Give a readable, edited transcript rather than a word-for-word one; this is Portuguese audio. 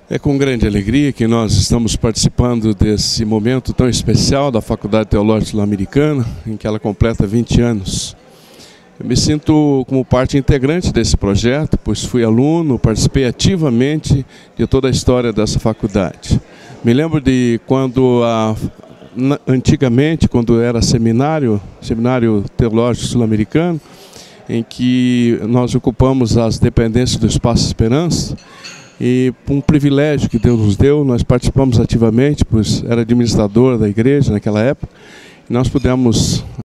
É com grande alegria que nós estamos participando desse momento tão especial da Faculdade Teológica Sul-Americana, em que ela completa 20 anos. Eu me sinto como parte integrante desse projeto, pois fui aluno, participei ativamente de toda a história dessa faculdade. Me lembro de quando, antigamente, quando era Seminário Teológico Sul-Americano, em que nós ocupamos as dependências do Espaço Esperança, e por um privilégio que Deus nos deu, nós participamos ativamente, pois era administrador da igreja naquela época, e nós pudemos